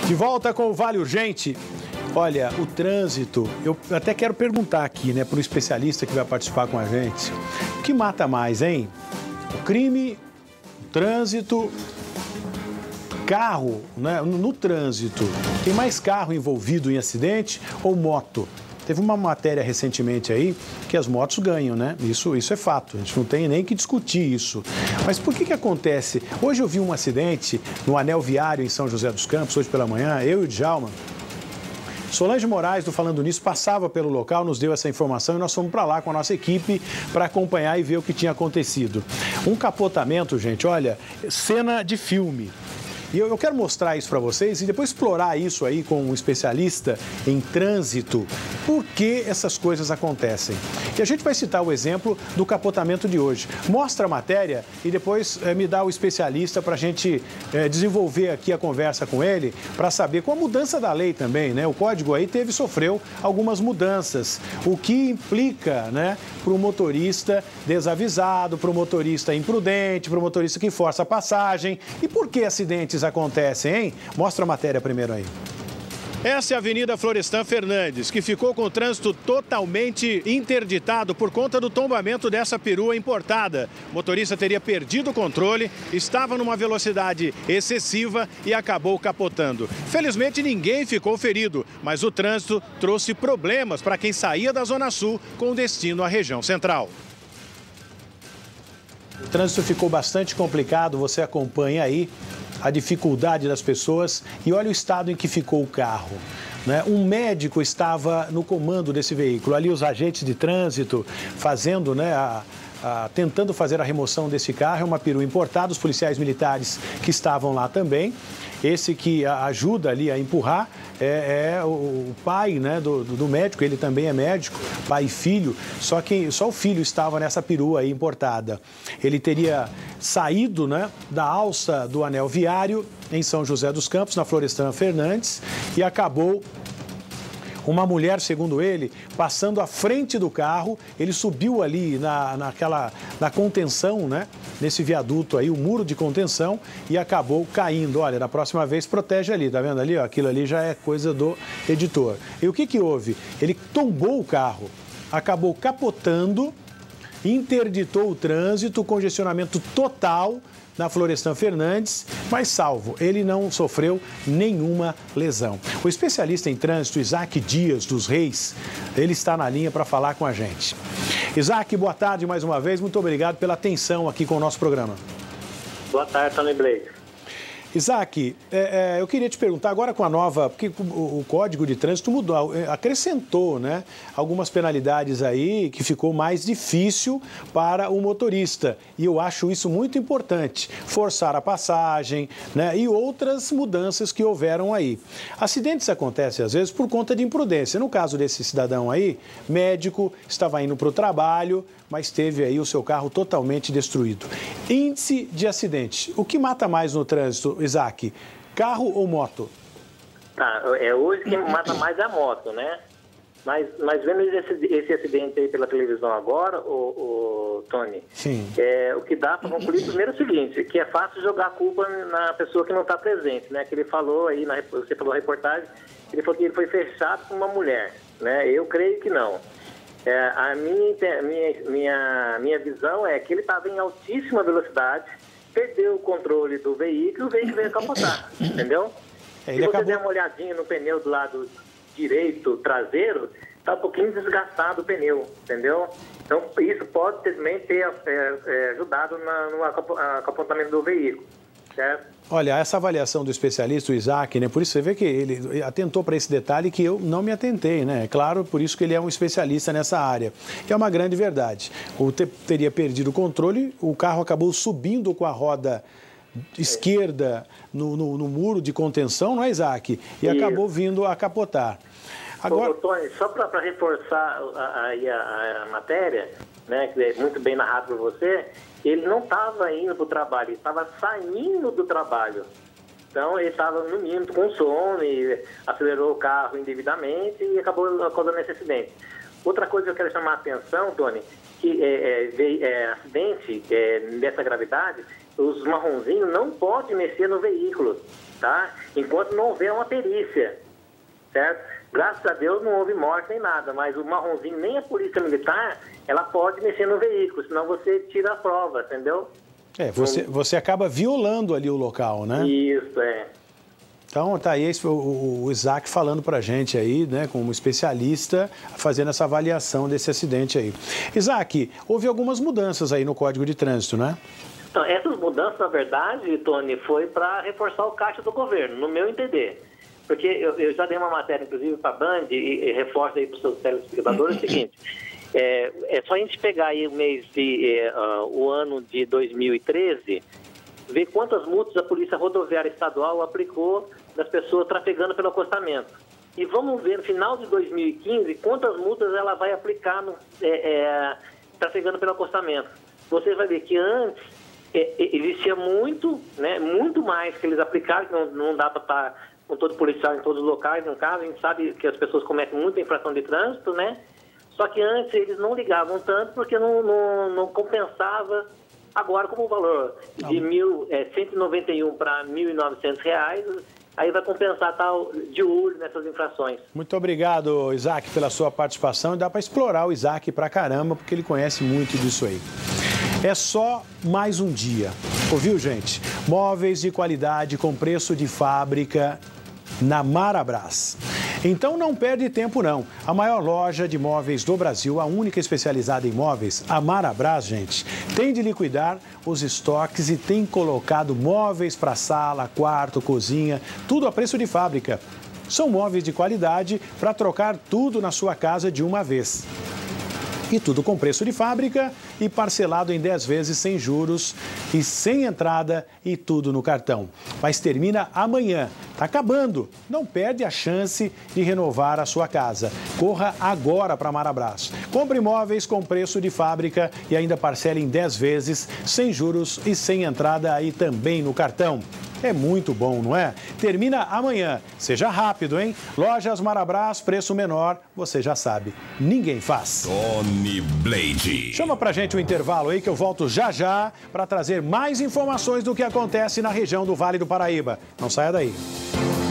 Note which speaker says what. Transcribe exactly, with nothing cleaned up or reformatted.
Speaker 1: De volta com o Vale Urgente. Olha, o trânsito, eu até quero perguntar aqui, né, para o especialista que vai participar com a gente. O que mata mais, hein? O crime, o trânsito, carro, né? No, no trânsito, tem mais carro envolvido em acidente ou moto? Teve uma matéria recentemente aí que as motos ganham, né? Isso, isso é fato, a gente não tem nem que discutir isso. Mas por que que acontece? Hoje eu vi um acidente no anel viário em São José dos Campos, hoje pela manhã, eu e o Djalma. Solange Moraes, do Falando Nisso, passava pelo local, nos deu essa informação e nós fomos para lá com a nossa equipe para acompanhar e ver o que tinha acontecido. Um capotamento, gente, olha, cena de filme. E eu, eu quero mostrar isso para vocês e depois explorar isso aí com um especialista em trânsito, por que essas coisas acontecem. E a gente vai citar o exemplo do capotamento de hoje. Mostra a matéria e depois é, me dá o especialista para a gente é, desenvolver aqui a conversa com ele, para saber com a mudança da lei também, né? O código aí teve, sofreu algumas mudanças, o que implica, né, para o motorista desavisado, para o motorista imprudente, para o motorista que força a passagem. E por que acidentes acontecem, hein? Mostra a matéria primeiro aí. Essa é a Avenida Florestan Fernandes, que ficou com o trânsito totalmente interditado por conta do tombamento dessa perua importada. O motorista teria perdido o controle, estava numa velocidade excessiva e acabou capotando. Felizmente ninguém ficou ferido, mas o trânsito trouxe problemas para quem saía da Zona Sul com destino à região central. O trânsito ficou bastante complicado, você acompanha aí a dificuldade das pessoas e olha o estado em que ficou o carro, né? Um médico estava no comando desse veículo, ali os agentes de trânsito fazendo, né, a, a, tentando fazer a remoção desse carro, é uma perua importada, os policiais militares que estavam lá também. Esse que ajuda ali a empurrar é, é o pai, né, do, do médico, ele também é médico, pai e filho, só que só o filho estava nessa perua aí importada. Ele teria saído, né, da alça do anel viário em São José dos Campos, na Florestan Fernandes, e acabou uma mulher, segundo ele, passando à frente do carro. Ele subiu ali na, naquela, na contenção, né? Nesse viaduto aí, o muro de contenção, e acabou caindo. Olha, da próxima vez protege ali, tá vendo ali? Ó, aquilo ali já é coisa do editor. E o que que houve? Ele tombou o carro, acabou capotando, interditou o trânsito, congestionamento total na Florestan Fernandes, mas salvo, ele não sofreu nenhuma lesão. O especialista em trânsito, Isaac Dias dos Reis, ele está na linha para falar com a gente. Isaac, boa tarde mais uma vez, muito obrigado pela atenção aqui com o nosso programa.
Speaker 2: Boa tarde, Tony Blake.
Speaker 1: Isaac, é, é, eu queria te perguntar agora com a nova, porque o, o Código de Trânsito mudou, acrescentou, né, algumas penalidades aí que ficou mais difícil para o motorista. E eu acho isso muito importante, forçar a passagem, né, e outras mudanças que houveram aí. Acidentes acontecem às vezes por conta de imprudência. No caso desse cidadão aí, médico, estava indo para o trabalho, mas teve aí o seu carro totalmente destruído. Índice de acidente. O que mata mais no trânsito, Isaac? Carro ou moto?
Speaker 2: Tá, é, hoje quem mata mais é a moto, né? Mas, mas vendo esse, esse acidente aí pela televisão agora, o, o Tony,
Speaker 1: Sim.
Speaker 2: É, o que dá para concluir primeiro é o seguinte, que é fácil jogar a culpa na pessoa que não está presente, né? Que ele falou aí, na, você falou na reportagem, ele falou que ele foi fechado com uma mulher, né? Eu creio que não. É, a minha, minha, minha, minha visão é que ele estava em altíssima velocidade, perdeu o controle do veículo e o veículo veio capotar, entendeu?
Speaker 1: É,
Speaker 2: Se você
Speaker 1: acabou...
Speaker 2: der uma olhadinha no pneu do lado direito, traseiro, está um pouquinho desgastado o pneu, entendeu? Então, isso pode também ter é, é, ajudado na, no acapotamento do veículo, certo?
Speaker 1: Olha, essa avaliação do especialista, o Isaac, né? Por isso você vê que ele atentou para esse detalhe que eu não me atentei, né? É claro, por isso que ele é um especialista nessa área. Que é uma grande verdade. O te, teria perdido o controle, o carro acabou subindo com a roda esquerda no, no, no muro de contenção, não é, Isaac? E isso. Acabou vindo a capotar.
Speaker 2: Agora... Ô, Tony, só para reforçar a, a, a, a matéria, né, que é muito bem narrado por você, ele não estava indo para o trabalho, ele estava saindo do trabalho. Então, ele estava no mínimo com sono e acelerou o carro indevidamente e acabou causando esse acidente. Outra coisa que eu quero chamar a atenção, Tony, que é, é, é acidente é, dessa gravidade, os marronzinhos não podem mexer no veículo, tá? Enquanto não houver uma perícia, certo? Graças a Deus não houve morte nem nada, mas o marronzinho, nem a polícia militar, ela pode mexer no veículo, senão você tira a prova, entendeu?
Speaker 1: É, você, você acaba violando ali o local, né?
Speaker 2: Isso, é.
Speaker 1: Então, tá aí esse, o, o Isaac falando pra gente aí, né, como especialista, fazendo essa avaliação desse acidente aí. Isaac, houve algumas mudanças aí no Código de Trânsito, né?
Speaker 2: Então, essas mudanças, na verdade, Tony, foi para reforçar o caixa do governo, no meu entender. Porque eu, eu já dei uma matéria, inclusive, para a Band, e, e reforço aí para os seus telespectadores o seguinte, é, é só a gente pegar aí o mês de, é, uh, o ano de dois mil e treze, ver quantas multas a Polícia Rodoviária Estadual aplicou das pessoas trafegando pelo acostamento. E vamos ver no final de dois mil e quinze quantas multas ela vai aplicar no, é, é, trafegando pelo acostamento. Você vai ver que antes é, existia muito, né, muito mais que eles aplicaram, que não, não dá para estar com todo policial em todos os locais, no caso, a gente sabe que as pessoas cometem muita infração de trânsito, né? Só que antes eles não ligavam tanto porque não, não, não compensava. Agora, como o valor de mil, é, cento e noventa e um para mil e novecentos reais, aí vai compensar estar de olho nessas infrações.
Speaker 1: Muito obrigado, Isaac, pela sua participação. E dá para explorar o Isaac pra caramba, porque ele conhece muito disso aí. É só mais um dia. Ouviu, gente? Móveis de qualidade com preço de fábrica na Marabras. Então não perde tempo não. A maior loja de móveis do Brasil, a única especializada em móveis, a Marabras, gente, tem de liquidar os estoques e tem colocado móveis para sala, quarto, cozinha, tudo a preço de fábrica. São móveis de qualidade para trocar tudo na sua casa de uma vez. E tudo com preço de fábrica e parcelado em dez vezes sem juros e sem entrada e tudo no cartão. Mas termina amanhã. Tá acabando. Não perde a chance de renovar a sua casa. Corra agora para Marabras. Compre imóveis com preço de fábrica e ainda parcele em dez vezes sem juros e sem entrada aí também no cartão. É muito bom, não é? Termina amanhã. Seja rápido, hein? Lojas Marabras, preço menor, você já sabe. Ninguém faz.
Speaker 3: Tony Blade.
Speaker 1: Chama pra gente o intervalo aí que eu volto já já para trazer mais informações do que acontece na região do Vale do Paraíba. Não saia daí.